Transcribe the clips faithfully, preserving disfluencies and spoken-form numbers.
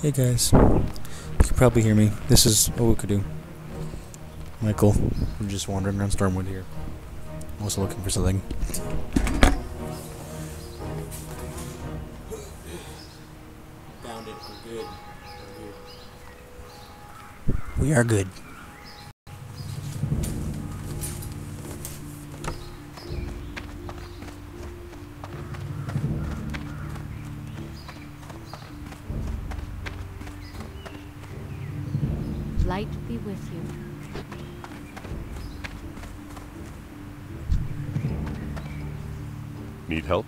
Hey guys, you can probably hear me. This is Owukadu. Michael. I'm just wandering around Stormwood here. I'm also looking for something. Found it. We're good. We're here. We are good. Light be with you. Need help?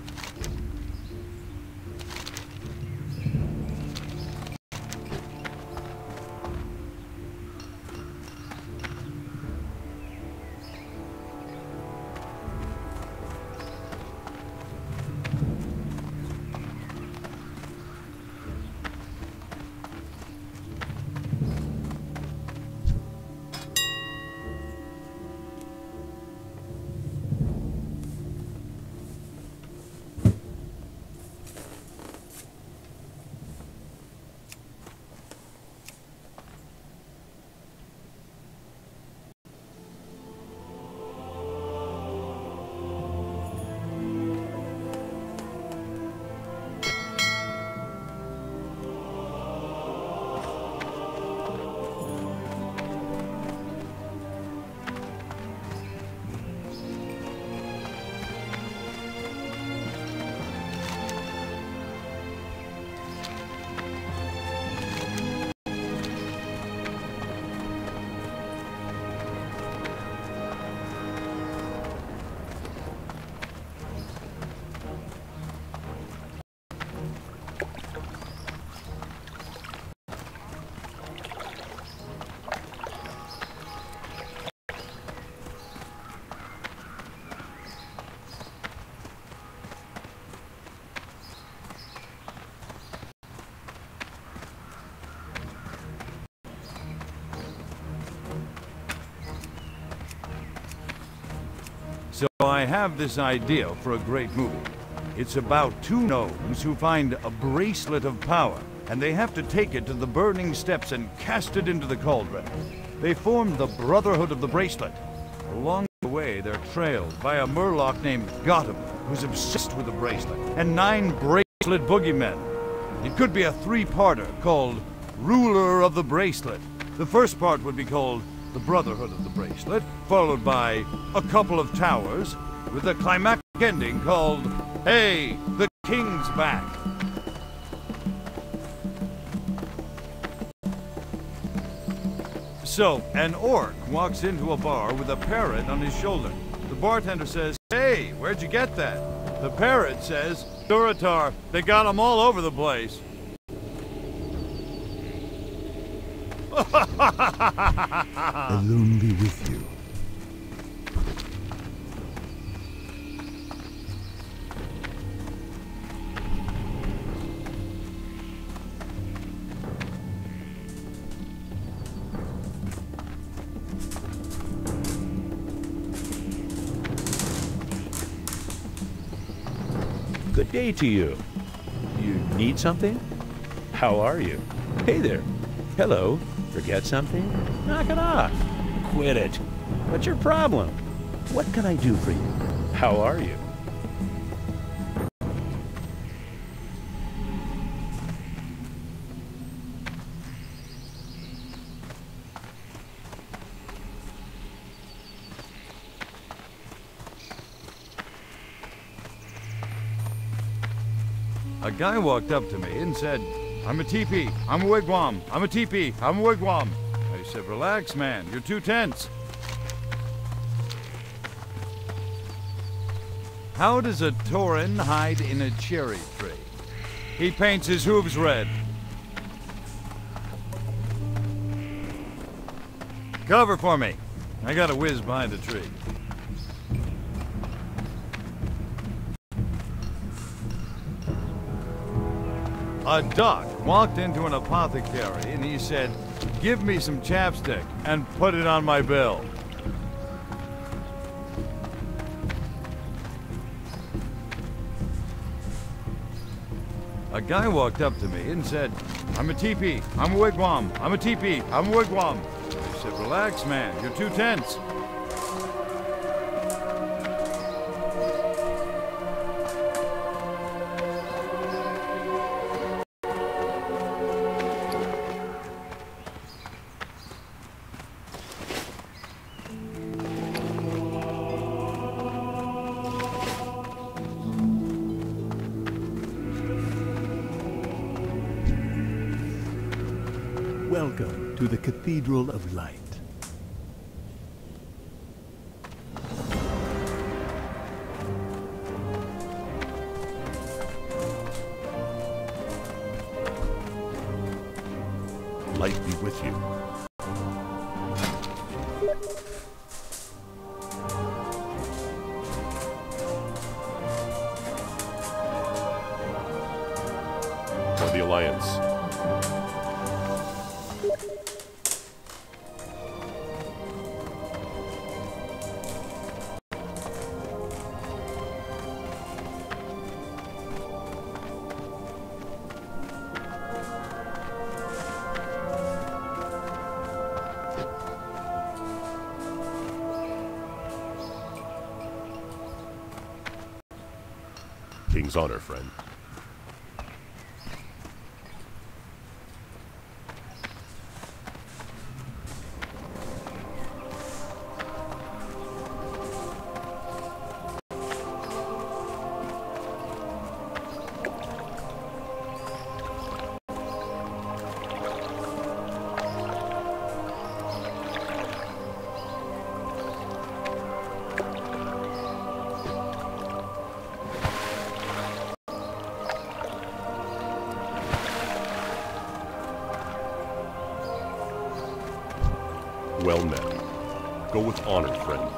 So I have this idea for a great movie. It's about two gnomes who find a bracelet of power, and they have to take it to the burning steps and cast it into the cauldron. They form the Brotherhood of the Bracelet. Along the way, they're trailed by a murloc named Gotham, who's obsessed with the bracelet, and nine bracelet boogeymen. It could be a three-parter called Ruler of the Bracelet. The first part would be called The Brotherhood of the Bracelet, followed by A Couple of Towers, with a climactic ending called Hey, the King's Back. So, an orc walks into a bar with a parrot on his shoulder. The bartender says, "Hey, where'd you get that?" The parrot says, "Durotar, they got them all over the place." Alone be with you. Good day to you. You need something? How are you? Hey there. Hello. Forget something? Knock it off. Quit it. What's your problem? What can I do for you? How are you? A guy walked up to me and said, "I'm a teepee, I'm a wigwam, I'm a teepee, I'm a wigwam." I said, "Relax, man, you're too tense." How does a tauren hide in a cherry tree? He paints his hooves red. Cover for me. I gotta whiz behind a tree. A duck walked into an apothecary and he said, "Give me some chapstick and put it on my bill." A guy walked up to me and said, I'm a teepee. I'm a wigwam. I'm a teepee. I'm a wigwam. I said, relax, man. You're too tense. Welcome to the Cathedral of Light. Light be with you. For the Alliance. King's honor, friend. Well met. Go with honor, friend.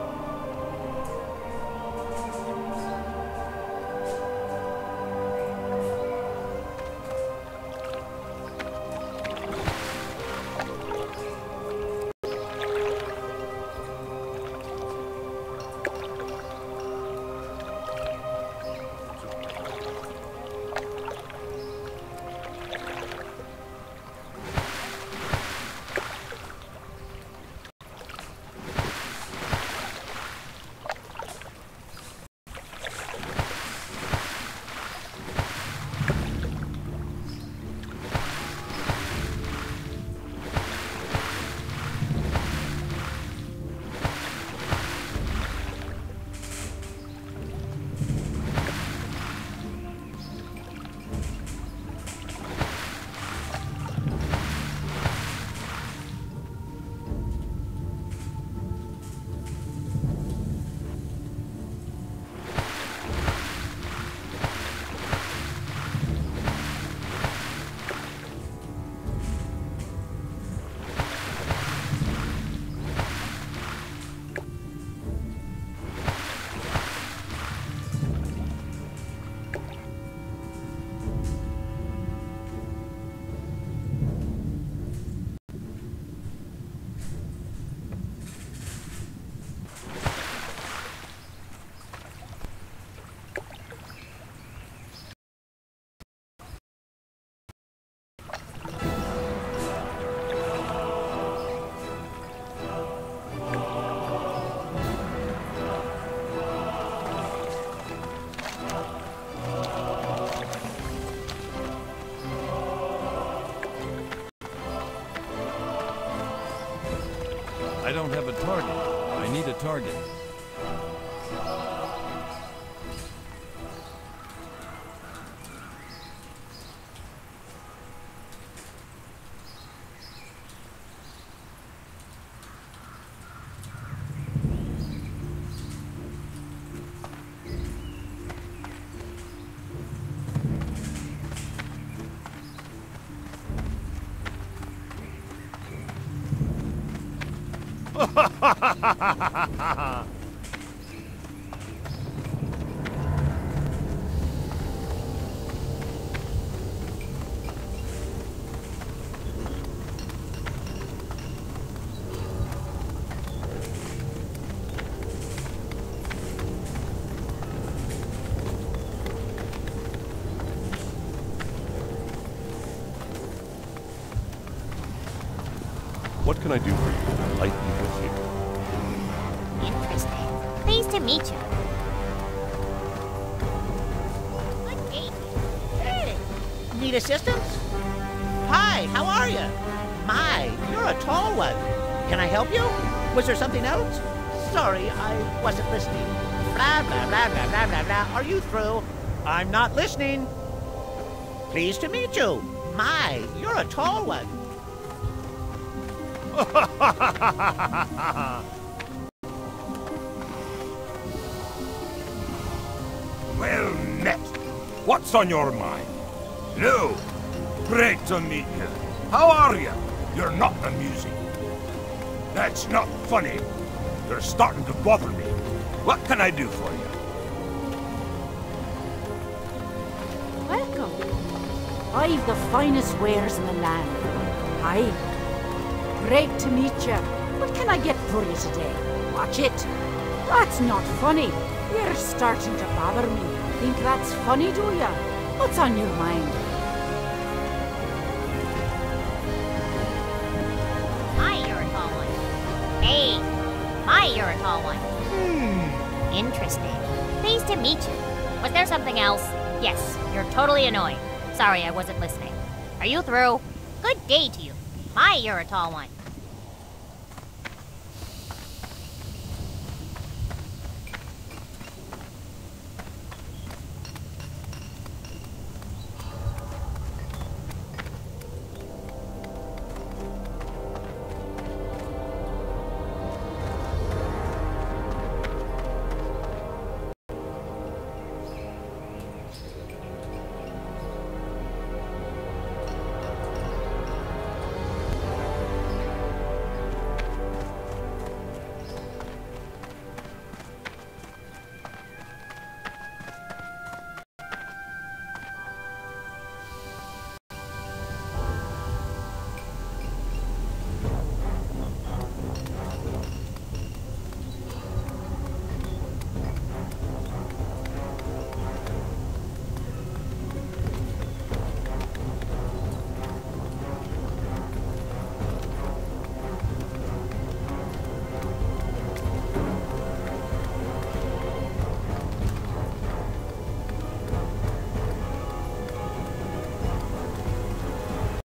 I don't have a target. I need a target. What can I do for you? Light me with you. Interesting. Pleased to meet you. Good day. Hey! Need assistance? Hi, how are you? My, you're a tall one. Can I help you? Was there something else? Sorry, I wasn't listening. Blah, blah, blah, blah, blah, blah, blah. Are you through? I'm not listening. Pleased to meet you. My, you're a tall one. Well met. What's on your mind? No. Great to meet you. How are you? You're not amusing. That's not funny. You're starting to bother me. What can I do for you? Welcome. I've the finest wares in the land. Hi. Great to meet you. What can I get for you today? Watch it. That's not funny. You're starting to bother me. Think that's funny, do ya? What's on your mind? My, you're a tall one. Hey. My, you're a tall one. Hmm. Interesting. Pleased to meet you. Was there something else? Yes, you're totally annoying. Sorry, I wasn't listening. Are you through? Good day to you. My, you're a tall one.